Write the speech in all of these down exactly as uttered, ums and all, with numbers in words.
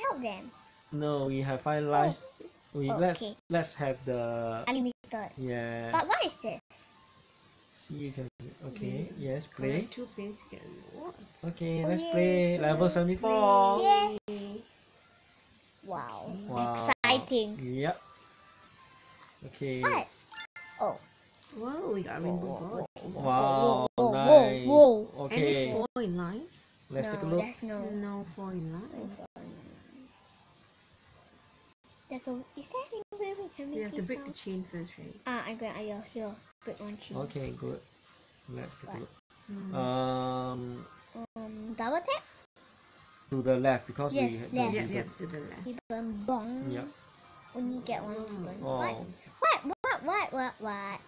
out then. No, we have five lives. Oh. We Oh, let's okay. let's have the Unlimited. yeah. But what is this? See, you can okay. Yes, play. Collect two pins, you get rewards. Okay, Oh, let's yeah. play level seventy-four. Yes. Wow. Wow. Exciting. Yep. Okay. What? Oh. Whoa, we got a rainbow god. Wow, whoa, whoa, nice. whoa, whoa. Okay, Any four in line? let's no, take a look. There's no. No four in line. There's a. Is there any way we can make We have to this break now? the chain first, right? Ah, I got idea. Here, break one chain. Okay, good. Let's take a look. Mm. Um, Um, double tap. to the left because Yes, we left. no, Yep, we yep, don't- to the left. Even bong. Yep. Only get one ribbon. Oh. What? What? What? What? What? What?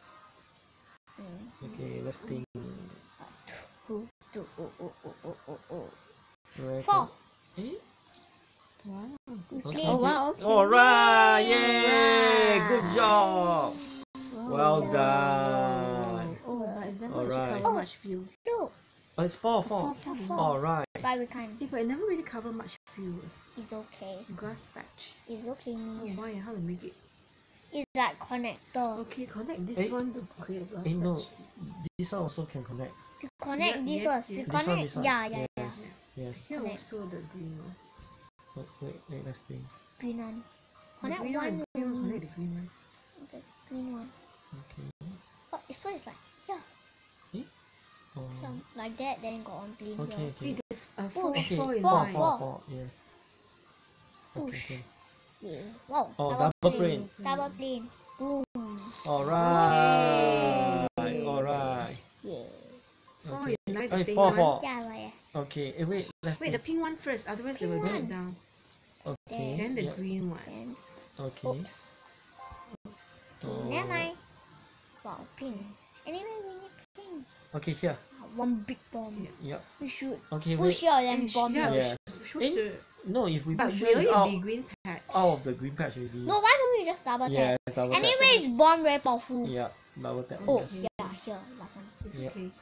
Mm. Okay, let's think. Two, two, oh, oh, oh, oh, oh, oh. Where Four. can- Eh? Wow. We Okay. play. Oh, wow, okay. Alright, yay! Alright. Good job. Well Wow. done. Oh, but it never Alright. actually cover Oh. much view. Look, Oh, it's four, four. Four, four. four. Alright. but we can't. Yeah, but it never really cover much view. It's okay. Grass patch. It's okay, Oh, miss. why? How to make it? It's like connector. Okay, connect this Eh, one to create a grass Eh, no. patch. This one also can connect. To connect Yeah, this yes, first. We yes. This one, connect. this one. Yeah, yeah, Yes. yeah. Yes. Here Connect. also the green one. Wait, wait, wait, let's think. Green one. The Connect green one. one, green one, only. connect the green one. Okay, green one. Okay. Oh, so it's like yeah. Oh. So like that, then got one green Okay, here. okay. Hey, there's uh, four, Push. Okay, four in four, line. four, four, yes. Okay, Push. okay. Yeah. Wow. Oh, double plane. Double plane. Boom. Alright. Okay. Alright. Yeah. Four Okay. in line, the Hey, pink four, one. four. Yeah, right. Okay, eh, wait, let's Wait, the think. pink one first, otherwise they Pink will drop one. down. Okay. Then the yep, green one. Then Okay. oops. Oops. Okay, Oh. never mind. Wow, pink. Anyway, we need pink. Okay, here. Ah, one big bomb. Yeah. Yep. We should Okay, push wait. here and And sh- bomb yeah, here. Yeah. we're supposed Eh? to- No, if we But push will here, it's it out, be green patch? out of the green patch already. No, why don't we just double tap? Yeah, double tap. Anyway, it's bomb very powerful. Yeah, double tap. Oh, yes. yeah, here, last one. It's Yeah. okay.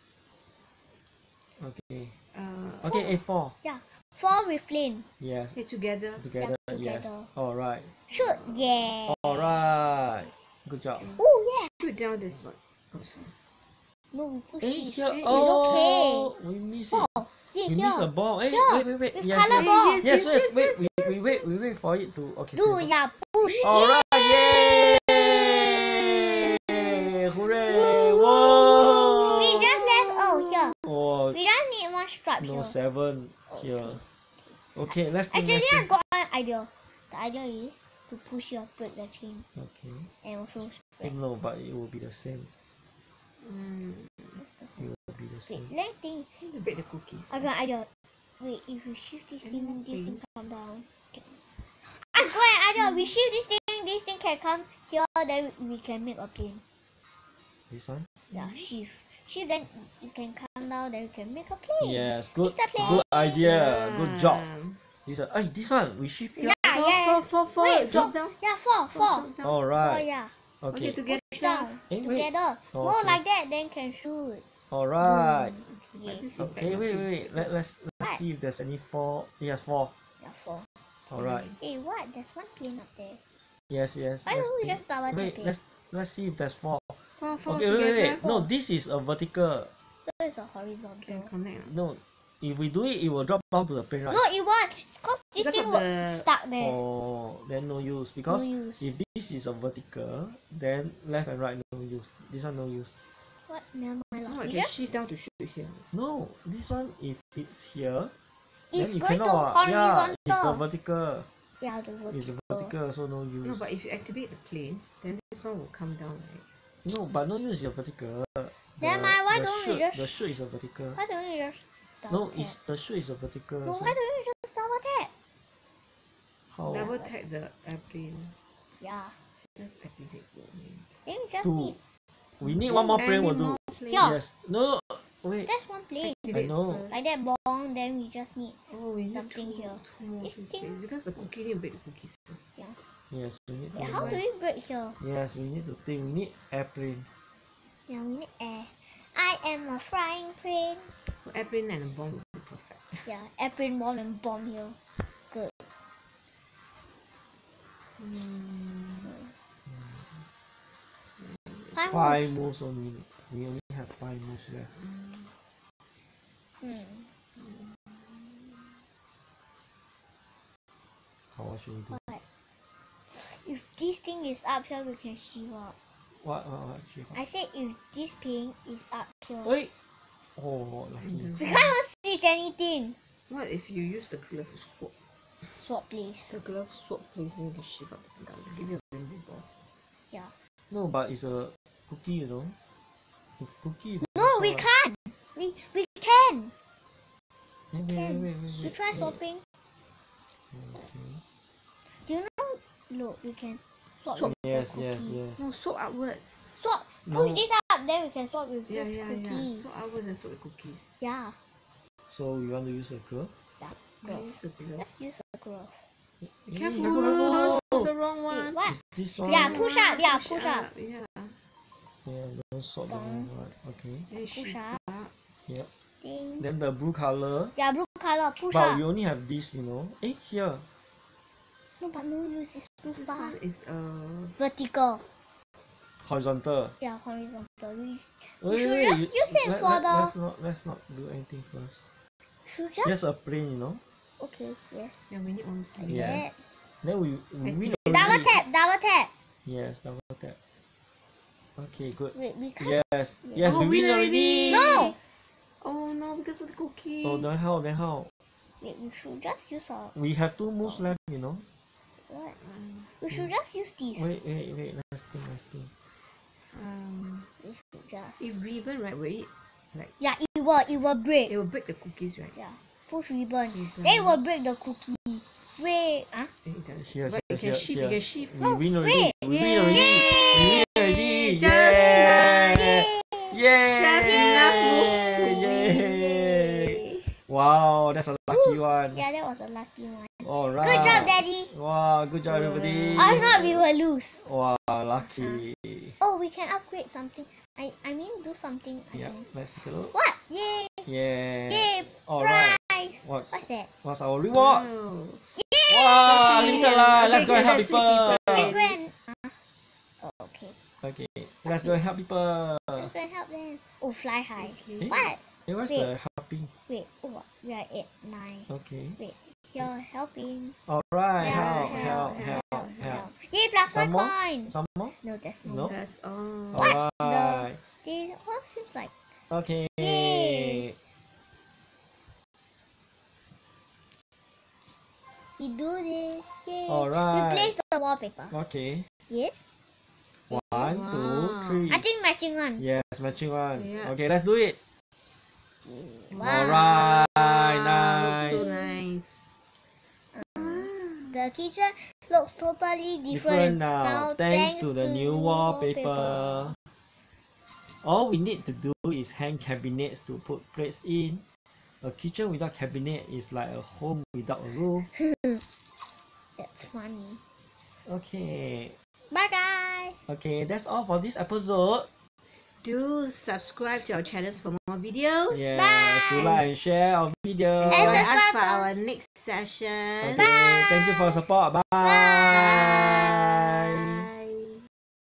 Okay. Uh, Okay, A four. Yeah, four with flame. Yes. okay, together. Together, Yeah, yes. together. Alright. Shoot, yeah. Alright. Good job. Oh, yeah. Shoot down this one. Oh, sorry. No, we push Hey, this. here. It's Oh, we miss it. Ball. Yeah, We here. miss a ball. Hey, Here. wait, wait, wait. With Yes, colour yes. ball. Yes, Yes, yes, yes. yes, Wait, yes, we, we yes, wait, yes. we wait for it to. Okay. Do, okay. yeah, push. Alright, yay! Hooray! Whoa! We just left, oh, here. Oh, We don't need one stripe no, here. seven here. Okay, let's think. Actually, Let's I think. got an idea. The idea is to push here, break the chain, Okay. and also Eh, spread. no, but it will be the same. Mm, It will be the Wait, same. let me think. to break the cookies. I got an idea. Wait, if we shift this Any thing, more this thing things? come down. Okay. I got an idea. We shift this thing, this thing can come here, then we can make a plane. This one? Yeah, shift. Shift, then you can come down, then we can make a plane. Yes, good. It's the plane. Good idea. Good job. Um, This one. Hey, this one. We shift here. Yeah, Four, yeah. four, four, four. Wait, drop four. down. Yeah, four, Four, four. drop down. Oh Alright. yeah. Okay, Okay. together. Push down. Eh, wait. Together. Oh, More okay. like that, then can shoot. Alright. Yeah. But this is Okay, back, wait, wait, wait. Let, let's let's What? see if there's any four. Yes, four. Yeah, four. Alright. Hey, what? There's one plane up there. Yes, yes. Why let's don't we think. just double tap Wait, it? let's let's see if there's four. Four, four Okay, wait, together. wait, wait. No, this is a vertical. So it's a Can horizontal. connect. ah. No, if we do it, it will drop down to the plane, right? No, it won't. It's cause this Because thing of will the- stuck there. Oh, then no use because No use. if this is a vertical, then left and right no use. This one no use. What? Never mind. No, lah. I We can just, shift down to shoot here. No, this one if it's here, it's then you going to cannot. ah. Yeah, it's the horizontal. vertical. Yeah, the vertical. It's the vertical, so no use. No, but if you activate the plane, then this one will come down, right? No, but no use your vertical. Never The- mind, why the don't we shoot- just- The shoot is a vertical. Why don't we just double No, tap? it's the shoot is a vertical. No, so why don't we just double tap? how? Double tap the airplane. Yeah. So just activate the planes. Then we just Two. need. We need one more plane Any will do. more planes? Here. Yes. No, no. Wait. That's one plane. Activate know. first. Like that bong, then we just need. Oh, we need something two, here. two more This two thing- space because the cookie need to break the cookies first. Yeah. Yes, we need. Wait, to- how do we break here? Yes, we need to think. We need airplane. Yeah, we need air. I am a flying plane. So airplane and a bomb would be perfect. Yeah, airplane bomb and bomb here. Good. Mm. Five, Five moves. moves only. We only have five moves left. Hmm. How should we do? What? If this thing is up here, we can shift up. What? What? What? Shift up. I said if this pin is up here. Wait. Oh, lucky. We can't even switch anything. What if you use the glove to swap? Swap please. The glove swap place, then you can shift up the gun. Give you a rainbow ball. Yeah. No, but it's a cookie, you know. With cookie. No, we can't. We we can. Wait, wait, Can. wait, wait, We wait, try wait. swapping. Okay. Do you know? Look, we can swap. Swap. with the Yes, yes, cookie. yes. No, swap upwards. Swap. No. Push this up, then we can swap with Yeah, this yeah, cookie. yeah. Swap upwards and swap the cookies. Yeah. So you want to use a glove? Can you use the glove? Let's use a glove. Hey, Careful, careful, don't careful. swap the wrong Wait, one. what? Is this one? Yeah, push up. Yeah, push up. Yeah. Yeah, don't swap the wrong one. Okay. Then you Push shift up. up. Yep. Ding. Then the blue color. Yeah, blue color. Push But up. we only have this, you know. Eh, here. No, but no use. It's too This far. one is uh Vertical. Horizontal. Yeah, horizontal. We Wait, should wait, just you- use it let, for let, the- Let's not, let's not do anything first. should just. Just a plane, you know. Okay. Yes. yeah, we need one. Like Yes. that. Then we, we It's win Double already. tap. Double tap. Yes, double tap. Okay, good. Wait, we can't. Yes, Yeah. yes, Oh, we win win already. already. No. Oh no, because of the cookies. Oh, then how? Then how? Wait, we should just use our. We have two moves left, you know. What? Um, We should just use these. Wait, wait, wait. Let's think, let's think. um, We should just. if ribbon, right, will it, like, Yeah, it will. It will break. it will break the cookies, right? Yeah. Push ribbon. Ribbon. Then it will break the cookie. Wait. Huh? Eh, It does. Here, But here, you can here, shift, here. you can shift. We No, win already. wait. We win already. We win already. Just Yeah. nice. Yeah. Just enough moves to Yay. win. Wow, that's a lucky one. Yeah, that was a lucky one. Alright. Good job, Daddy. Wow, good job, everybody. Or if not, we will lose. Wow, lucky. Oh, we can upgrade something. I I mean, do something. I Yeah, think. let's take a look. What? Yay! Yeah. Yay! Alright. Prize. What? What's that? What's our reward? Wow. Wow, Okay, limited lah. okay, Let's go okay, and help let's see people. people. Can go and. Uh, oh, okay. Okay, let's go and help people. Let's go and help them. Oh, fly high. Okay. What? Hey, what's Wait. the helping? Wait. Oh, we are at nine. Okay. Wait. Here, helping. Alright, Yeah, help, help, help, help, help. Yay! Plus Some one more? coins. Some more? No, there's no. No? That's all. What? Alright. They all seems like. Okay. Yay. We do this. Yay. Alright. We place the wallpaper. Okay. Yes. One, Wow. two, three. I think matching one. Yes, matching one. Yeah. Okay, let's do it. Wow. Alright, Wow, nice. looks so nice. The kitchen looks totally Different different, now, thanks to the new wallpaper. All we need to do is hang cabinets to put plates in. A kitchen without cabinet is like a home without a roof. That's funny. Okay. Bye guys. Okay, that's all for this episode. Do subscribe to our channels for more videos. Yes, Bye. do like and share our video. And And join us subscribe for to- our next session. Okay, thank you for your support. Bye. Bye.